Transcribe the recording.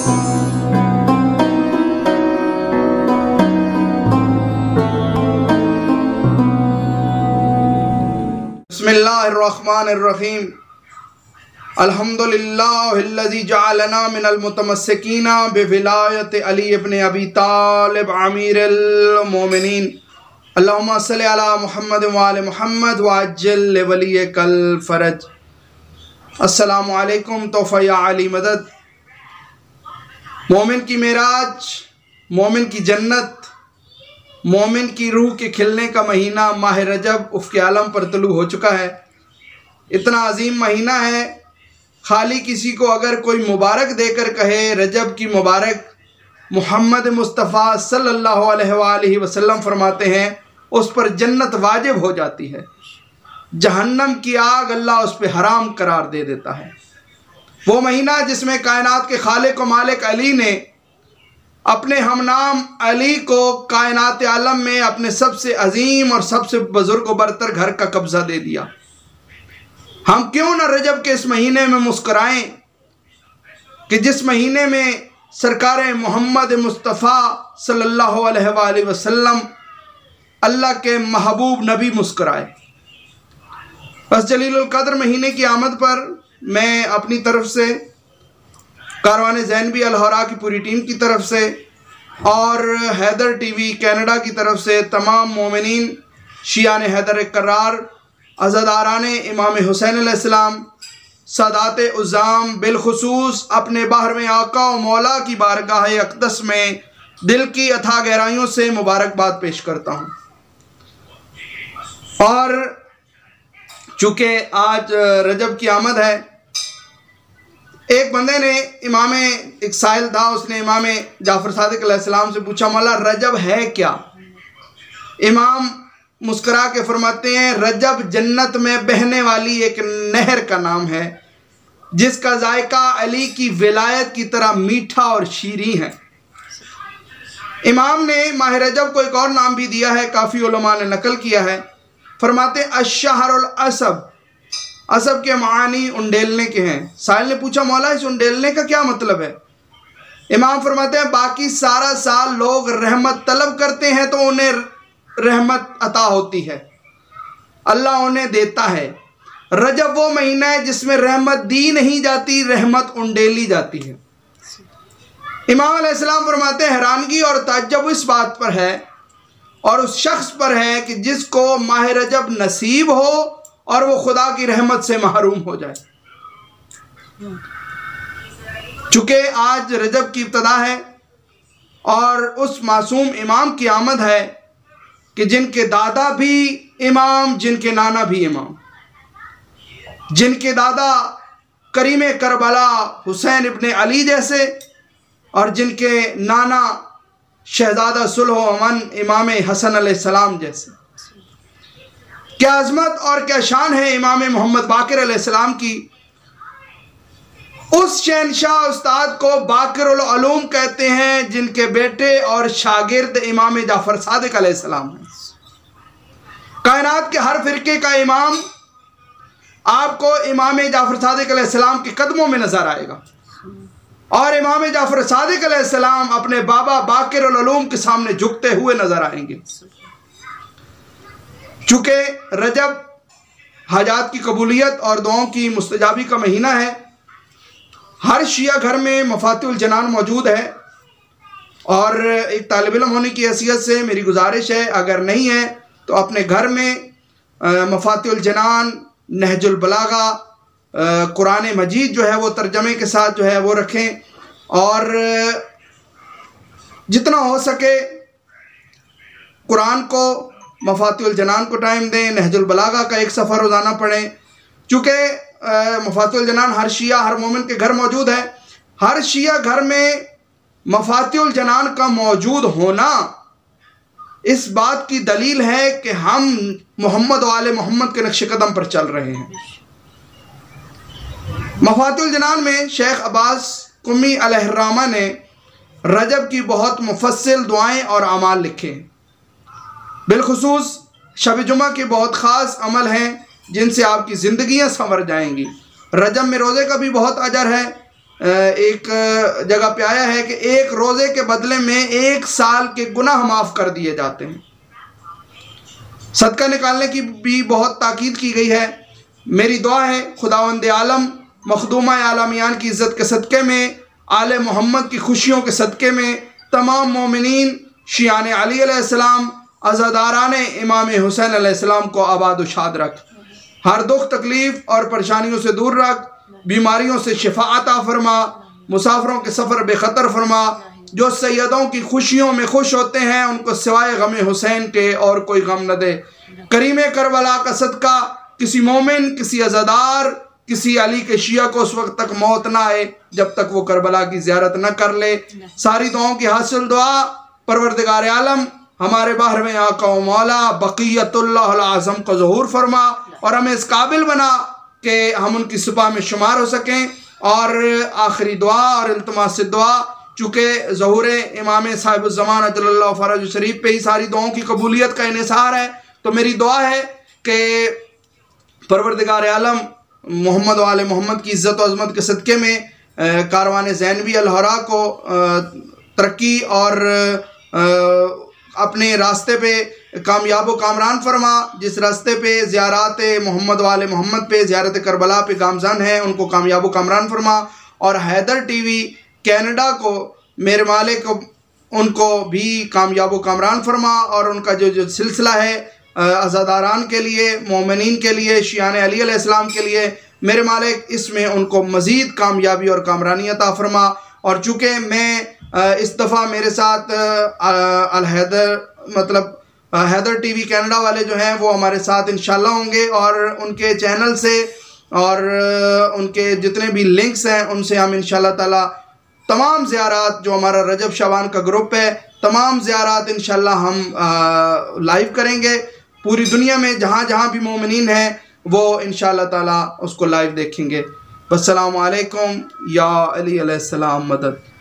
बिस्मिल्लाहिर्रहमानिर्रहीम। अल्हम्दुलिल्लाहिल्लज़ी जअलना मिनल मुतमस्सिकीना बिविलायत अली इब्न अबी तालिब अमीरुल मोमिनीन। अल्लाहुम्मा सल्लि अला मुहम्मद व आले मुहम्मद व अज्जिल लिवलियकल फरज। अस्सलामु अलैकुम तोहफ़ा या अली मदद। मोमिन की मेराज, मोमिन की जन्नत, मोमिन की रूह के खिलने का महीना माह रजब उफ़्क़े आलम पर तुलू हो चुका है। इतना अजीम महीना है, खाली किसी को अगर कोई मुबारक देकर कहे रजब की मुबारक, मोहम्मद मुस्तफ़ा सल्लल्लाहु अलैहि वसल्लम फरमाते हैं उस पर जन्नत वाजिब हो जाती है। जहन्नम की आग अल्लाह उस पर हराम करार दे देता है। वो महीना जिसमें कायनात के खालिक व मालिक अली ने अपने हमनाम अली को कायनात आलम में अपने सबसे अजीम और सबसे बुजुर्ग बरतर घर का कब्जा दे दिया। हम क्यों न रजब के इस महीने में मुस्कुराएं कि जिस महीने में सरकार मोहम्मद मुस्तफ़ा सल्लल्लाहु अलैहि वसल्लम अल्लाह के महबूब नबी मुस्कुराए। बस जलीलुल कद्र महीने की आमद पर मैं अपनी तरफ से, कारवान ज़ैनबी अल-हौरा की पूरी टीम की तरफ से और हैदर टीवी कनाडा की तरफ से तमाम मोमिनीन, शियान हैदर करार, अज़ादारान इमाम हुसैन अलैहिस्सलाम, सादात उज़्ज़ाम, बिलखुसूस अपने बाहर में आका व मौला की बारगाह अक़दस में दिल की अथाह गहराइयों से मुबारकबाद पेश करता हूँ। और चूँकि आज रजब की आमद है, एक बंदे ने एक साइल था, उसने इमाम जाफ़र सादिक अलैहिस्सलाम से पूछा, मौला रजब है क्या? इमाम मुस्करा के फरमाते हैं, रजब जन्नत में बहने वाली एक नहर का नाम है जिसका जायका अली की विलायत की तरह मीठा और शीरी है। इमाम ने माह रजब को एक और नाम भी दिया है, काफ़ी उलमा ने नकल किया है। फरमाते अश-शहरुल असब, असब के मानी उंडेलने के हैं। साहिल ने पूछा, मौला इस उंडेलने का क्या मतलब है? इमाम फरमाते हैं, बाकी सारा साल लोग रहमत तलब करते हैं तो उन्हें रहमत अता होती है, अल्लाह उन्हें देता है। रजब वो महीना है जिसमें रहमत दी नहीं जाती, रहमत उंडेली जाती है। इमाम अलैहिस्सलाम फरमाते हैं, हैरानगी और ताज्जुब इस बात पर है और उस शख्स पर है कि जिसको माह रजब नसीब हो और वो खुदा की रहमत से महरूम हो जाए। चूँकि आज रजब की इब्तिदा है और उस मासूम इमाम की आमद है कि जिनके दादा भी इमाम, जिनके नाना भी इमाम, जिनके दादा Karim Karbala Hussain ibn Ali जैसे और जिनके नाना शहजादा सुलह व अमन इमाम हसन अलैहिस्सलाम जैसे। क्या अज़मत और क्या शान है इमाम मोहम्मद बाक़िर अलैहिस्सलाम की। उस शहंशाह उस्ताद को बाक़िरुल उलूम कहते हैं जिनके बेटे और शागिर्द इमाम जाफ़र सादिक अलैहिस्सलाम हैं। कायनात के हर फिरके का इमाम आपको इमाम जाफ़र सादिक अलैहिस्सलाम के कदमों में नजर आएगा और इमाम जाफ़र सादिक अलैहिस्सलाम अपने बाबा बाक़िरुल उलूम के सामने झुकते हुए नजर आएंगे। चूँकि रजब हाजात की कबूलियत और दुआओं की मुस्तजाबी का महीना है, हर शिया घर में मफ़ातिहुल जनान मौजूद है और एक तालिब इल्म होने की हैसियत से मेरी गुजारिश है, अगर नहीं है तो अपने घर में मफ़ातिहुल जनान, नहजुल बलागा, कुरान मजीद जो है वो तर्जमे के साथ जो है वो रखें और जितना हो सके कुरान को, मफ़ातिहुल जनान को टाइम दें, नहजुल बलागा का एक सफ़र रोज़ाना पढ़ें। चूँकि मफ़ातिहुल जनान हर शिया, हर मोमिन के घर मौजूद है। हर शिया घर में मफ़ातिहुल जनान का मौजूद होना इस बात की दलील है कि हम मोहम्मद व आले मोहम्मद के नक्श कदम पर चल रहे हैं। मफ़ातिहुल जनान में शेख अब्बास कुम्मी अलैहिर्रहमा ने रजब की बहुत मुफस्सिल दुआएं और अमाल लिखे। बिलखुसूस शब जुमा के बहुत ख़ास अमल हैं जिनसे आपकी ज़िंदगियाँ संवर जाएंगी। रजब में रोज़े का भी बहुत अजर है एक जगह पे आया है कि एक रोज़े के बदले में 1 साल के गुनाह माफ़ कर दिए जाते हैं। सदका निकालने की भी बहुत ताकीद की गई है। मेरी दुआ है खुदावंद आलम मखदूमा आलमियान की इज़्ज़त के सदक़े में, आले मोहम्मद की खुशियों के सदक़े में तमाम मोमिनीन शियाने अली अलैहिस्सलाम, अज़ादारान इमाम हुसैन अलैहिस्सलाम को आबाद व शाद रख, हर दुख तकलीफ़ और परेशानियों से दूर रख, बीमारियों से शिफा अता फरमा, मुसाफिरों के सफ़र बेखतर फरमा। जो सैयदों की खुशियों में खुश होते हैं उनको सिवाय गम हुसैन के और कोई गम न दे। करीम करबला का सदका किसी मोमिन, किसी अज़ादार, किसी अली के शिया को उस वक्त तक मौत ना आए जब तक वो करबला की ज़ियारत न कर ले। सारी दुआओं की हासिल दुआ परवरदिगार आलम हमारे 12वें आका व मौला बक़ियतुल्लाह आज़म को ज़हूर फरमा और हमें इस काबिल बना कि हम उनकी सुबह में शुमार हो सकें। और आखिरी दुआ और इल्तिमास दुआ, चूँकि ज़हूर इमाम साहिबुज़्ज़मान अजल्लल्लाहु फ़रज शरीफ पे ही सारी दुआओं की कबूलियत का इन्हिसार है, तो मेरी दुआ है कि परवरदिगार आलम मोहम्मद वाले मोहम्मद की इज़्ज़त व अज़मत के सदक़े में कारवान ज़ैनबी अल-हरा को तरक्की और अपने रास्ते पे कामयाब व कामरान फरमा। जिस रास्ते पे ज़ियारत मोहम्मद वाले मोहम्मद पे, ज़ियारत करबला पे गामज़ान हैं, उनको कामयाब व कामरान फरमा। और हैदर टीवी कनाडा को मेरे मालिक उनको भी कामयाब व कामरान फरमा और उनका जो सिलसिला है अज़ादारान के लिए, मोमिनीन के लिए, शियाने अली अलैहिस्सलाम के लिए, मेरे मालिक इसमें उनको मज़ीद कामयाबी और कामरानी अता फरमा। और चूँकि मैं इस दफ़ा मेरे साथ हैदर टीवी कनाडा वाले जो हैं वो हमारे साथ इंशाल्लाह होंगे और उनके चैनल से और उनके जितने भी लिंक्स हैं उनसे हम इंशाल्लाह ताला तमाम ज़ियारात, जो हमारा रजब शबान का ग्रुप है, तमाम ज़ियारात इंशाल्लाह हम लाइव करेंगे। पूरी दुनिया में जहाँ जहाँ भी मोमिनीन हैं वो इंशाल्लाह ताला उसको लाइव देखेंगे। अस्सलामु अलैकुम या अली अलैहिस्सलाम मदद।